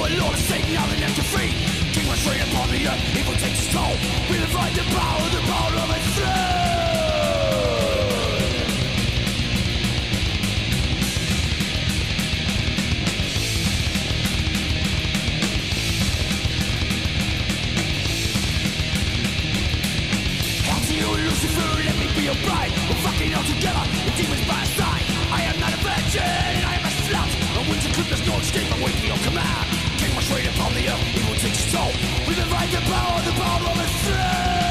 a lawless Satan, now the next to free. King was free upon the earth, evil takes its toll. We divide the power of its throne. After you, Lucifer, let me be your bride. We're fucking all together, the demons by our side. I am not a virgin, I am a slut. And winter clip, there's no escape, I wait for your command. King was straight upon the earth, evil takes its toll. We divide the power of its throne.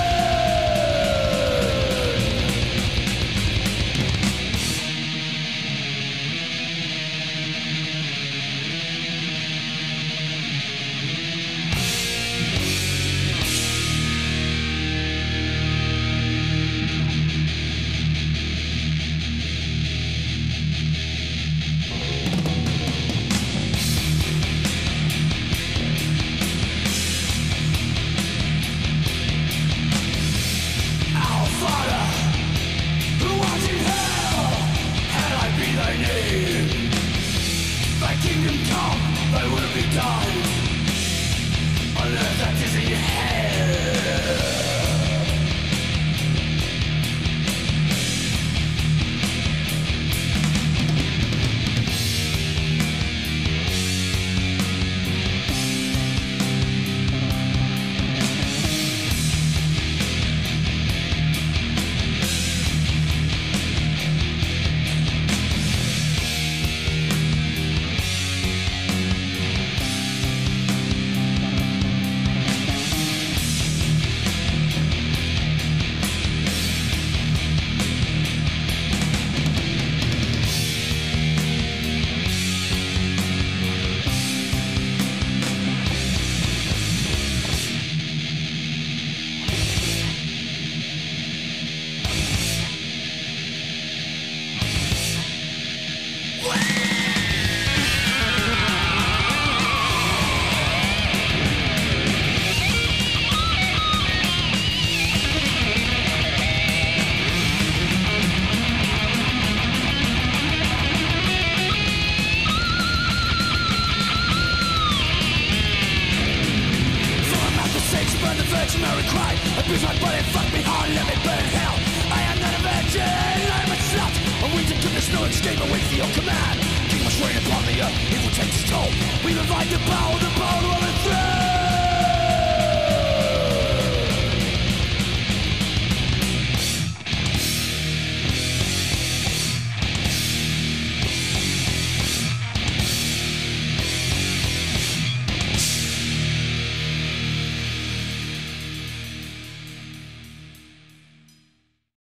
No escape away for your command. King must reign upon the earth, evil takes its toll. We divide the power of its throne.